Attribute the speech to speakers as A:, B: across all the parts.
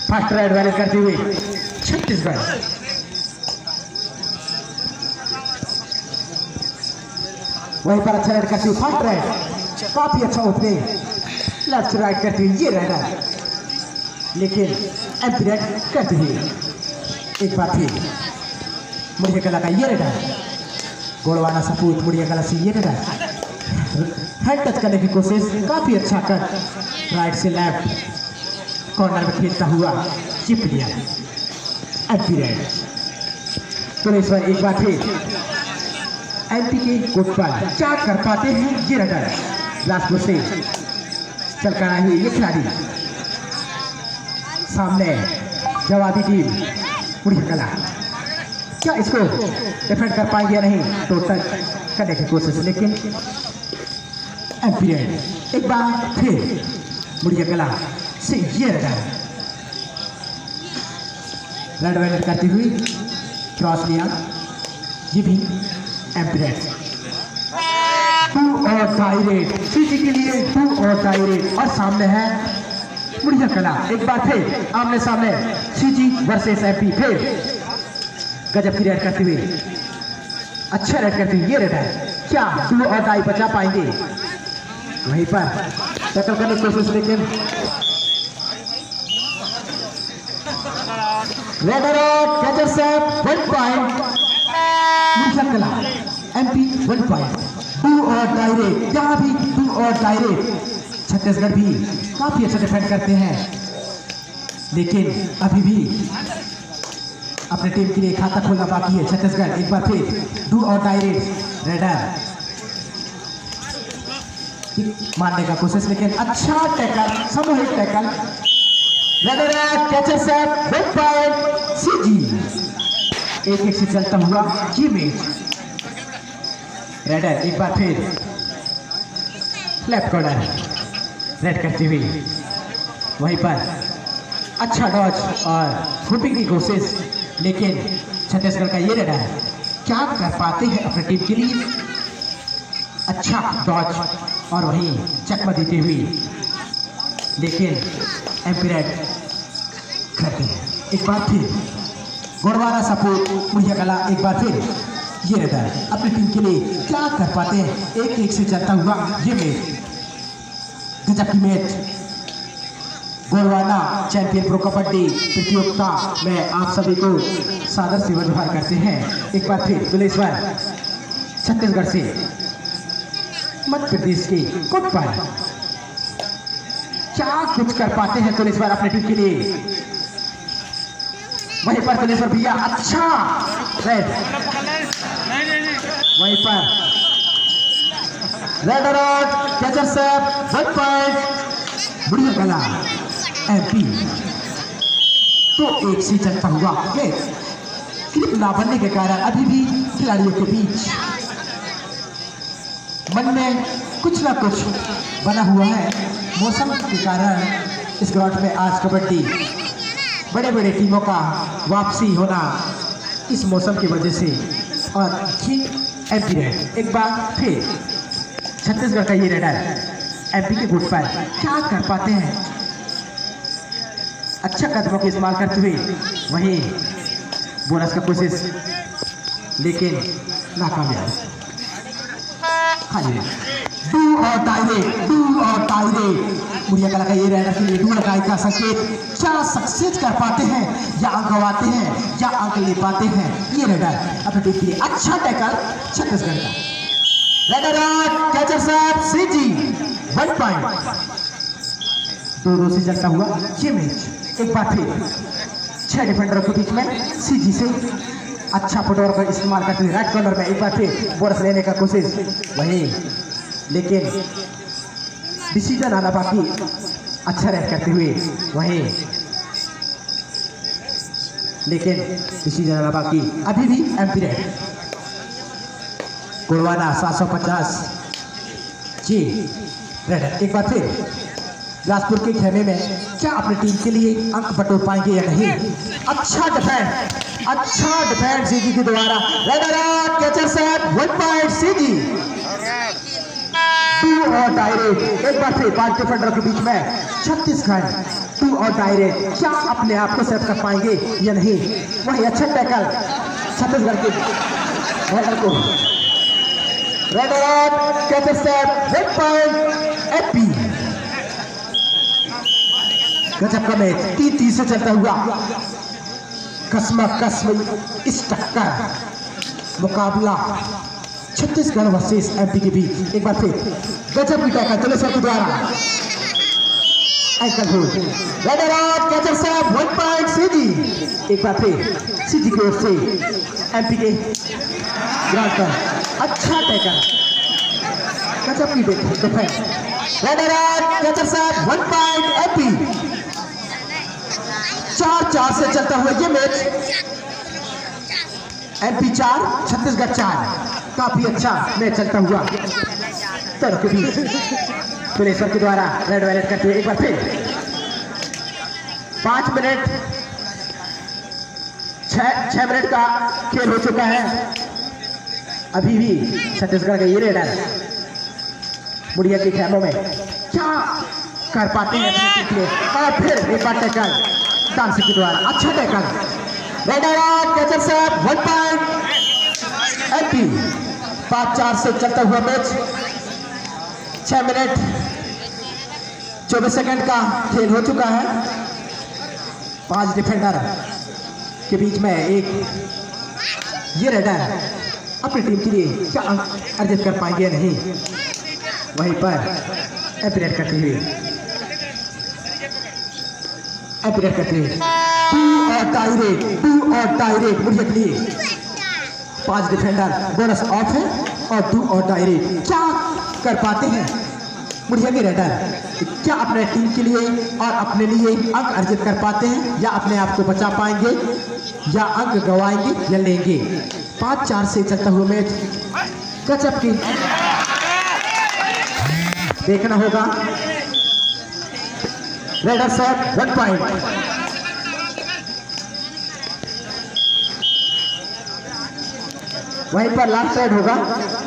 A: Fast ride वाले करते हुए छत्तीसगढ़। वहीं पर अच्छा राइड करते हुए फास्ट राइड, काफी अच्छा ओपनिंग लेफ्ट राइड करते हुए ये राइडर, लेकिन एम्पी राइड करते हुए एक बार फिर मुड़िया कला का ये राइडर, गोड़वाना सपूत मुड़िया कला से ये राइडर हैंड टच करने की कोशिश, काफी अच्छा कर राइट से लेफ्ट कॉर्नर में खेलता हुआ चिप लिया एम्पी राइड। तो इस बार एक बार फिर एमपी के कोर्ट पर क्या कर पाते हैं ये राइडर, बिलासपुर से चल कर आई हुई ये खिलाड़ी, सामने जवाबी टीम मुड़िया कला, क्या इसको डिफेंड कर पाएंगे या नहीं, टोटल करने की कोशिश, लेकिन एम्पी राइड एक बार फिर मुड़िया कला से ये रेड वेलर करती हुई क्रॉस लिया, ये भी एम्पी राइड। 2 और डायरेक्ट सीजी के लिए 2 और डायरेक्ट, और सामने है मुड़िया कला। एक बार फिर आमने सामने सीजी वर्सेस एमपी, फिर गजब की रेड करते हुए, अच्छा रेड करते हुए ये रेड है, क्या 2 और डाई बचा पाएंगे, वहीं पर टैकल करने की कोशिश, लेकिन रेडर कैचर से 1 पॉइंट मुड़िया कला, एमपी 1 पॉइंट। 2 और डायरेक्ट, यहाँ भी 2 और डायरेक्ट। छत्तीसगढ़ भी काफी अच्छा डिफेंड करते हैं, लेकिन अभी भी अपने टीम के लिए खाता खोलना बाकी है छत्तीसगढ़। एक बार फिर 2 और डायरेक्ट, रेडर मारने का कोशिश, लेकिन अच्छा टैकल, सामूहिक टैकल, रेडर कैचर से 1 पॉइंट सीजी। 1-1 से चलता हुआ ये मैच। रेडर एक बार फिर लेफ्ट कॉर्नर रेड करते हुए, वहीं पर अच्छा डॉज और हुपिंग की कोशिश, लेकिन छत्तीसगढ़ का ये रेडर क्या कर पाते हैं अपनी टीम के लिए, अच्छा डॉज और वहीं चकमा देते हुए, लेकिन एम्पी राइड करते हैं। एक बार फिर गोड़वाना सपोर्ट मुड़िया कला, एक बार फिर ये रेडर अपनी टीम के लिए क्या कर पाते हैं। 1-1 से चलता हुआ ये मैच, गजब की match. Gondwana champion pro kabaddi प्रतियोगिता में आप सभी को सादर से व्यवहार करते हैं। एक बार फिर बिलेश्वर छत्तीसगढ़ से मध्य प्रदेश के कोट पर क्या कुछ कर पाते हैं तुलेश्वर अपने टीम के लिए, वहीं पर तुलेश्वर भैया अच्छा रेड, वहीं पर रेड और कैचर से 1 पॉइंट मुड़िया कला, एमपी। तो 1 से चलता हुआ क्लिप ना बनने के कारण अभी भी खिलाड़ियों के बीच मन में कुछ ना कुछ बना हुआ है। मौसम के कारण इस ग्राउंड में आज कबड्डी बड़े बड़े टीमों का वापसी होना इस मौसम की वजह से, और एमपी राइड एक बार फिर छत्तीसगढ़ का ये रेडर एमपी के गुट पर क्या कर पाते हैं, अच्छा कदमों का इस्तेमाल करते हुए, वहीं बोनस का कोशिश, लेकिन नाकामयाब। 2 और डायरेक्ट मुड़िया कला का ये रेडर के लिए 2 लगाई का संकेत, क्या सक्सेस कर पाते हैं या अंक गवाते हैं या अंक ले पाते हैं ये रेडर अपने टीम के लिए। अच्छा टैकल छत्तीसगढ़ का, रेडर कैचर साहब सीजी 1 पॉइंट। 2-2 से चलता हुआ ये मैच। एक बार फिर 6 डिफेंडरों के बीच में सीजी से अच्छा फुटवर्क का इस्तेमाल करते हुए राइट कॉर्नर में एक बार फिर बोनस लेने का कोशिश, वहीं लेकिन डिसीजन आना बाकी, अच्छा रेड करते हुए, वहीं लेकिन डिसीजन आना बाकी, अभी भी एमपी राइड। गोड़वाना 750 जी रेडर एक बार फिर बिलासपुर के खेमे में क्या अपनी टीम के लिए अंक बटोर पाएंगे या नहीं। अच्छा डिफेंड सीजी के द्वारा, रेडर कैचर से 1 पॉइंट सीजी। 2 टू और डायरेक्ट। एक बार फिर 5 डिफेंडरों के बीच में छत्तीसगढ़ टू और डायरेक्ट। क्या अपने आप को सेव कर पाएंगे या नहीं? वही अच्छा टैकल छत्तीसगढ़ के रेडर को। Raider out, catcher save, 1 point AP. गजब का मैच 3-3 से चलता हुआ कसम इस टक्कर मुकाबला छत्तीसगढ़ वर्सेस एमपी के बीच। एक बार फिर गजब की टक्कर तुलेश्वर के द्वारा ankle hold. Raider out, catcher साहब 1 पॉइंट सीजी। एक बार फिर सीजी की ओर से एमपी के ग्राउंड पर अच्छा टैकल, गजब की डिफेंस। रेडर आउट, कैचर साहब 1 पॉइंट एमपी। 4-4 से चलता हुआ ये मैच। एमपी 4 छत्तीसगढ़ 4। काफी अच्छा मैच चलता हुआ दोनों के बीच। तुलेश्वर के द्वारा रेड वायलेट करते हुए एक बार फिर 5 मिनट 6 मिनट का खेल हो चुका है। अभी भी छत्तीसगढ़ का ये रेडर मुड़िया के खेलों में क्या कर पाते हैं और फिर एक बार टैकल डांस के द्वारा अच्छा टैकल। रेडर आउट, कैचर साहब 1 पॉइंट एपी। 5-4 से चलता हुआ मैच। 6 मिनट 24 सेकंड का खेल हो चुका है। 5 डिफेंडर के बीच में एक ये रेडर अपनी टीम के लिए क्या अंक अर्जित कर पाएंगे नहीं। वहीं पर एपीरेट करते हुए टू और डायरेक्ट मुड़िया के लिए 5 डिफेंडर बोनस ऑफ है और 2 और डायरेक्ट। क्या कर पाते हैं मुड़िया के रेडर? क्या अपने टीम के लिए और अपने लिए अंक अर्जित कर पाते हैं या अपने आप को बचा पाएंगे या अंक गवाएंगे या लेंगे? 5-4 से चलता हुआ मैच गजब की देखना होगा। रेडर साहब 1 पॉइंट। वहीं पर लास्ट राइड होगा।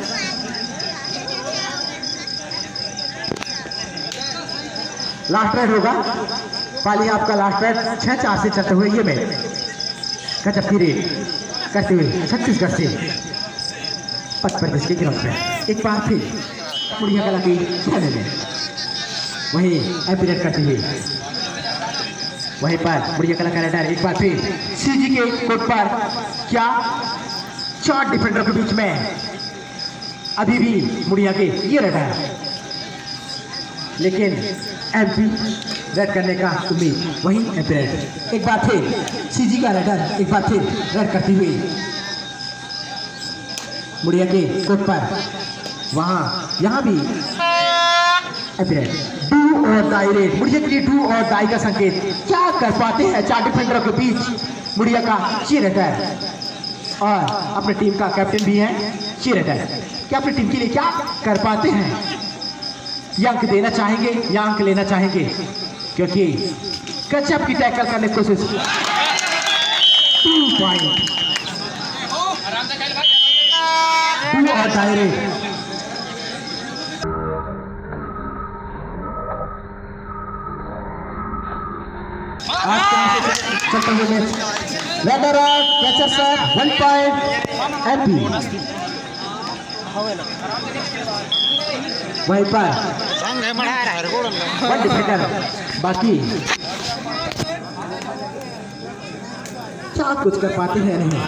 A: लास्ट राइड होगा पाली आपका लास्ट राइड 6-4 से चलते हुए ये मैच गजब की रेड करते हुए छत्तीसगढ़ से 55 के ग्राउंड में। एक बार फिर मुड़िया कला की खेलने में वही एपीरेट करते हुए वहीं पर मुड़िया कला का रेडर एक बार फिर सीजी के कोर्ट पर। क्या 4 डिफेंडर के बीच में अभी भी मुड़िया के ये रेडर, लेकिन एमपी रेड करने का उम्मीद। वही एपीरेट एक बार फिर सीजी का रेडर एक बार फिर रेड करते हुए मुड़िया के कोर्ट पर। वहां यहाँ भी एपीरेट डू और डायरेक्ट मुड़िया के लिए डू और डाई का संकेत। क्या कर पाते हैं 4 डिफेंडरों के बीच मुड़िया का ये रेडर और अपनी टीम का कैप्टन भी है ये रेडर। क्या अपनी टीम के लिए क्या कर पाते हैं? या अंक देना चाहेंगे या अंक लेना चाहेंगे? क्योंकि गजब की टैकल करने की कोशिश। 2 पॉइंट 2 और डायरेक्ट। चलते हुए मैच रेडर आउट, कैचर साहब 1 पॉइंट एमपी। वहीं पर 1 डिफेंडर बाकी। क्या कुछ कर पाते हैं नहीं।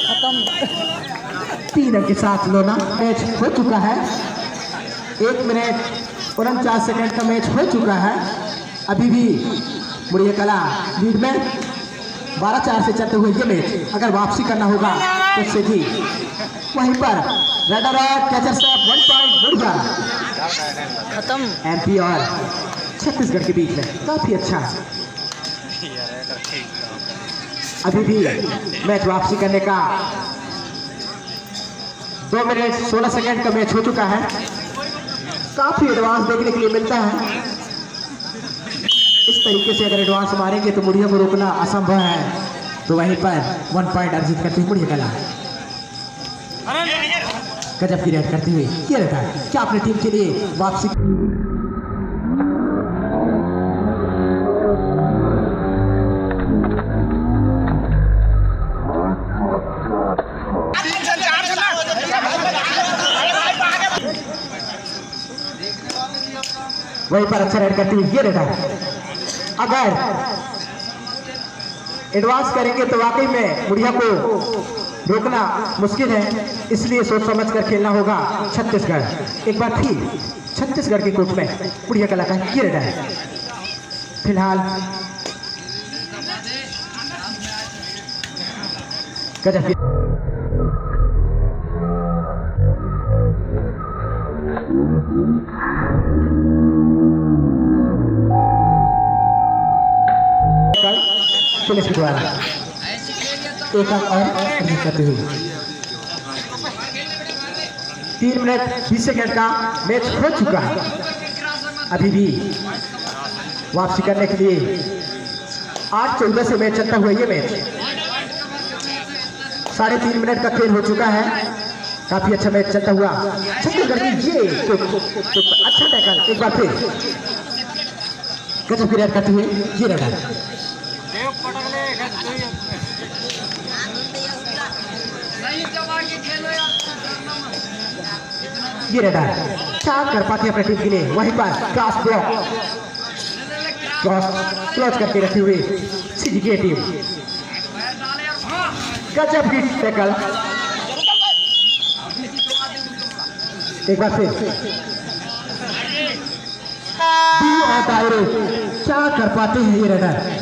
A: खत्म 3 अंक के साथ लोना मैच हो चुका है। 1 मिनट 49 सेकंड का मैच हो चुका है। अभी भी मुड़िया कला लीड में 12-4 से चलते हुए ये मैच अगर वापसी करना होगा तो सीधी वहीं पर रेडर आउट, कैचर साहब 1 पॉइंट मुड़िया। खत्म एमपी और छत्तीसगढ़ के बीच में काफी अच्छा। अभी भी मैच वापसी करने का 2 मिनट 16 सेकंड का मैच हो चुका है। काफी एडवांस देखने के लिए मिलता है। इस तरीके से अगर एडवांस मारेंगे तो मुड़िया को रोकना असंभव है। तो वहीं पर 1 पॉइंट अर्जित करते हैं मुड़िया कला। गजब की रेड करते हुए ये रहता है क्या अपनी टीम के लिए वापसी। वहीं पर अच्छा रेड करती हुई ये रहता है। अगर एडवांस करेंगे तो वाकई में बुढ़िया को रोकना मुश्किल है, इसलिए सोच समझ कर खेलना होगा छत्तीसगढ़। एक बार फिर छत्तीसगढ़ के कोर्ट में बुढ़िया कला का ये रहता है। फिलहाल गजब की पुलिस के द्वारा एक अंक और करते हुए 3 मिनट 20 सेकंड का मैच हो चुका है। अभी भी वापसी करने के लिए 8-14 से मैच चलता हुआ ये मैच 3.5 मिनट का खेल हो चुका है। काफी अच्छा मैच चलता हुआ छत्तीसगढ़ की ये तो अच्छा टैकल एक बार फिर गजब की रेड करते हुए ये रहा ये रहता है। क्या कर पाती है अपनी टीम के लिए। वहीं पर क्रॉस ब्लॉक क्लोज करके रखी हुई सीजी की टीम। गजब की टैकल एक बार फिर क्या कर पाते हैं ये रनर।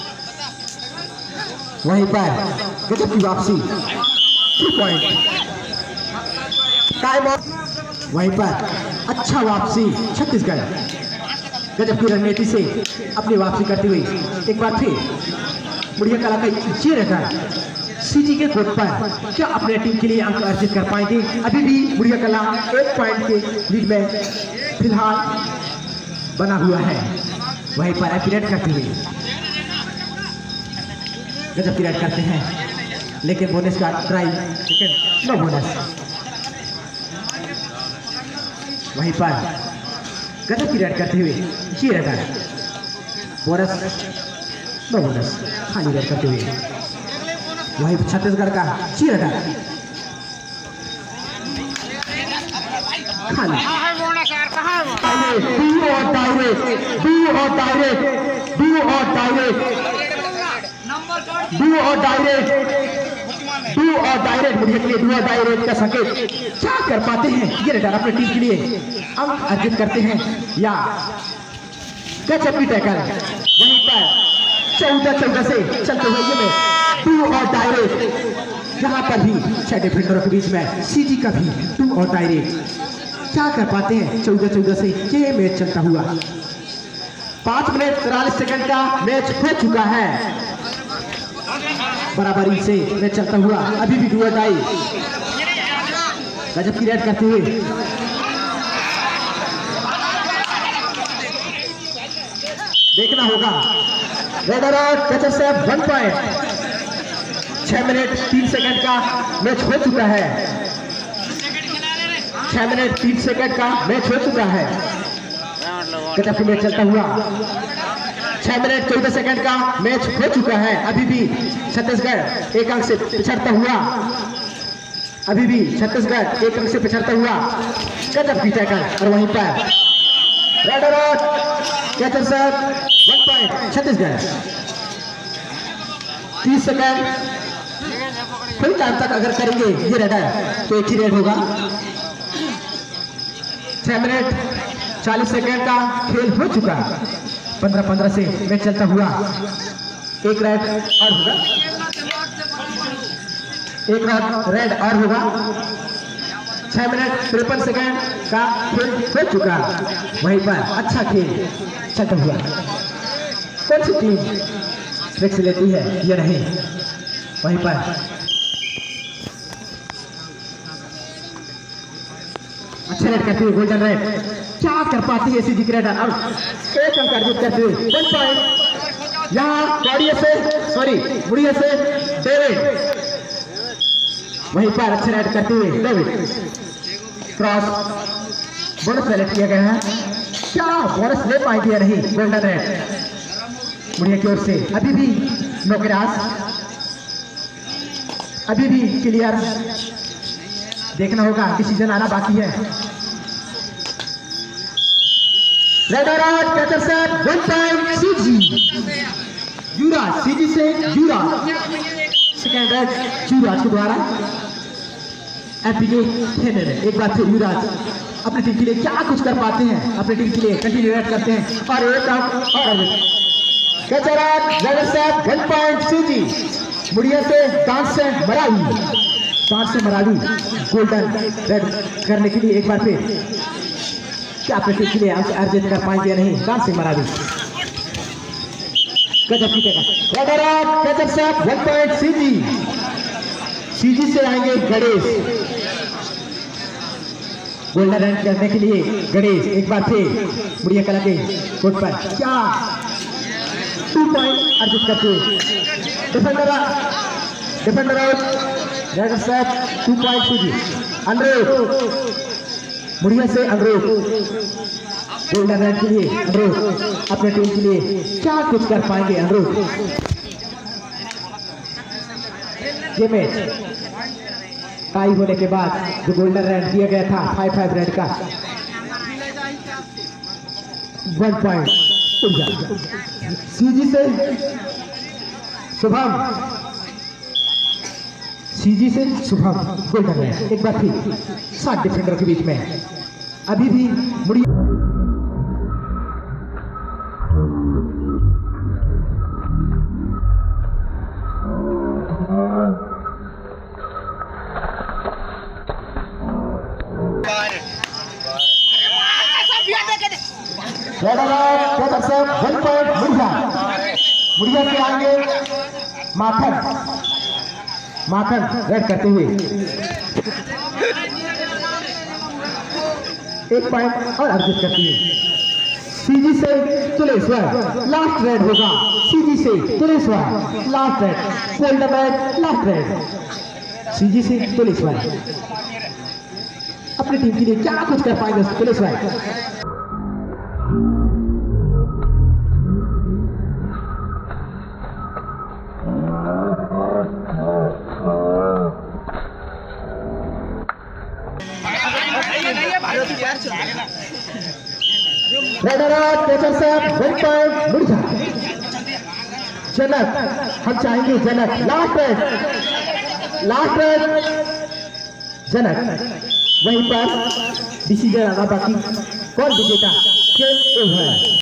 A: वहीं पर गजब की वापसी 3 पॉइंट टाइम आउट। वहीं पर अच्छा वापसी छत्तीसगढ़ गजब की रणनीति से अपनी वापसी करती हुई एक बार फिर बुढ़िया कला का ये रहता सीजी के कोर्ट पर क्या अपने टीम के लिए अंक अर्जित कर पाएंगे। अभी भी बुढ़िया कला 1 पॉइंट के लीड में फिलहाल बना हुआ है। वहीं पर अपीरेट करती हुई गजब की रेड करते हैं, लेकिन बोनस का ट्राई लेकिन नो बोनस। वहीं पर गजब की रेड करते हुए ये रहता है बोनस नो बोनस खाली रेड करते हुए। वहीं छत्तीसगढ़ का ये रहता है खाली डू और डायरेक्ट मुझे के लिए डू और डायरेक्ट का संकेत क्या कर पाते हैं ये रडार अपनी टीम के लिए अंक अर्जित करते हैं या गजब की टैकल। वहीं पर 14-14 से चलते हुए ये मैच डू और डायरेक्ट यहाँ पर भी 6 डिफेंडरों के बीच में सीजी का भी डू और डायरेक्ट क्या कर पाते हैं 14-14 से ये मैच चलता हुआ 5 मिनट 43 सेकंड का मैच हो चुका है। बराबरी से मैच चलता हुआ अभी भी डू और डाई गजब की रेड करते हुए देखना होगा। रेडर और से 1 पॉइंट 6 मिनट 3 सेकंड का मैच हो चुका है। 6 मिनट 3 सेकंड का मैच हो चुका है। गजब की मैच चलता हुआ 6 मिनट 14 सेकंड का मैच हो चुका है। अभी भी छत्तीसगढ़ 1 अंक से पिछड़ता हुआ अभी भी छत्तीसगढ़ 1 अंक से पिछड़ता हुआ गजब की टैकल और वहीं पर raider catcher sir 1 point Chhattisgarh. 30 second full time तक अगर करेंगे ये रेडर तो एक ही रेड होगा। 6 मिनट 40 सेकंड का खेल हो चुका 15-15 से मैच चलता हुआ एक रेड और होगा एक रेड और होगा। 6 मिनट 53 सेकंड का खेल हो चुका। वहीं पर अच्छा खेल चलता हुआ कौन सी टीम रिस्क लेती है ये नहीं। वहीं पर अच्छा रेड करते हुए गोल्डन रेड क्या कर पाती है सीजी की रेडर। अब 1 अंक अर्जित करते हुए 1 पॉइंट यहाँ बुढ़िया से डेविड। वहीं पर अच्छा रेड करते हुए डेविड क्रॉस बोनस सेलेक्ट किया गया है। क्या बोनस ले पाएंगे या नहीं गोल्डन रेड मुड़िया की ओर से। अभी भी नो क्रॉस, अभी भी क्लियर। देखना होगा, डिसीजन आना बाकी है। रेड और out, catcher set 1 point CG Yuvraj. CG से युवराज, सेकंड रेड युवराज के द्वारा एमपी के खेलने में। एक बार फिर युवराज अपनी टीम के लिए क्या कुछ कर पाते हैं, अपनी टीम के लिए कंटिन्यू रेड करते हैं। और एक आउट और catcher out, raid set 1 point CG Muria से डांस से मरावी, डांस से मरावी गोल्डन रेड करने के लिए। एक बार फिर क्या अपनी टीम के लिए अर्जित कर पाएंगे या नहीं, डांस से मरावी गजब पीटेगा। Raid out, catcher set 1 point CG. CG से आएंगे गणेश, गोल्डन रन करने के लिए गणेश। एक बार फिर मुड़िया कला के कोर्ट पर क्या 2 पॉइंट अर्जित करते हुए। Defender out, raid set 2 point CG. Anurodh Muria से अनुरोध गोल्डन रन के लिए। अनुरोध अपने टीम के लिए क्या कुछ कर पाएंगे अनुरोध। ये मैच टाई होने के बाद जो गोल्डन रन दिया गया था 5-5 रन का 1 पॉइंट सीजी से शुभम, सीजी से शुभम गोल्डन रन। एक बार फिर 7 डिफेंडर के बीच में अभी भी मुड़ी मुड़िया से आएंगे माखन, माखन रेड करते हुए 1 पॉइंट और अर्जित करती है। सीजी से तुलेश्वर लास्ट रेड होगा। सीजी से Tuleshwar last raid, golden raid last raid. CG से तुलेश्वर अपनी टीम के लिए क्या कुछ कर पाएंगे Tuleshwar. Catcher set 1 point Muria. Janak, हम चाहेंगे Janak last raid, last raid Janak. वहीं पर डिसीजन आना बाकी, कौन विजेता खेल ओवर।